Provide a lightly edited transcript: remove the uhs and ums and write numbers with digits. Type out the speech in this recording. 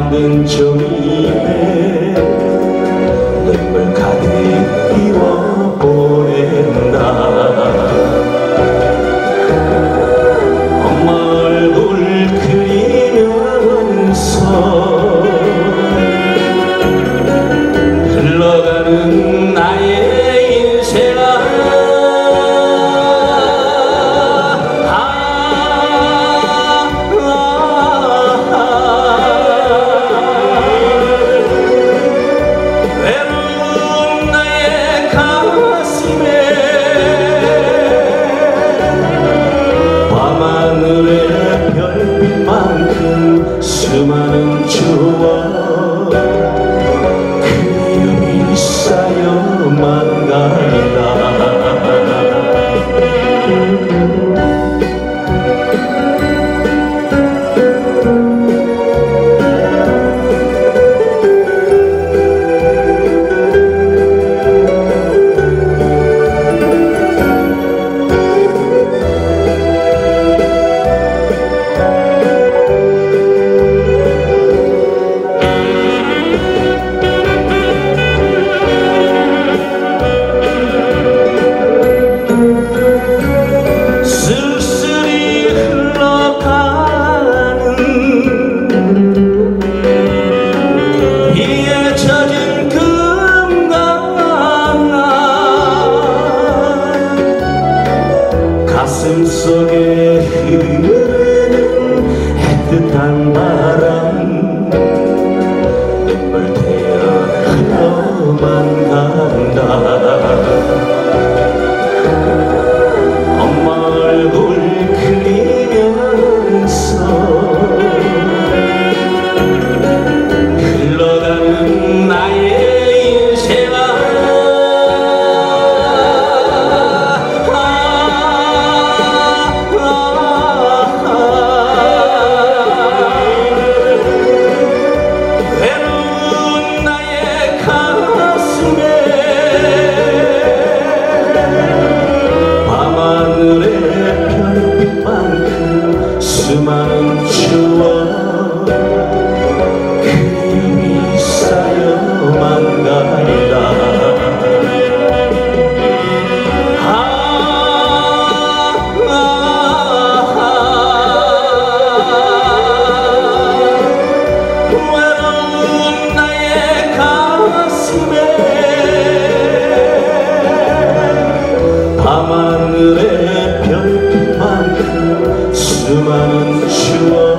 만든 종이에 눈물 가득 이워 보낸다. 엄마 얼굴 그리면서 흘러가는 나의 인생아, 외로운 나의 가슴에 밤하늘의 별빛만큼 수많은 추억, 그리움이 쌓여만 간다. 가슴속에 흐르는 애틋한 바람, 눈물 태어 흘러만 간다. 엄마 얼굴 그리면서 흘러가는 나의 인생아, 수많은 추억, 그리움이 쌓여만 간다. 외로운 나의 가슴에 밤하늘의 별빛만큼 수많은 추억,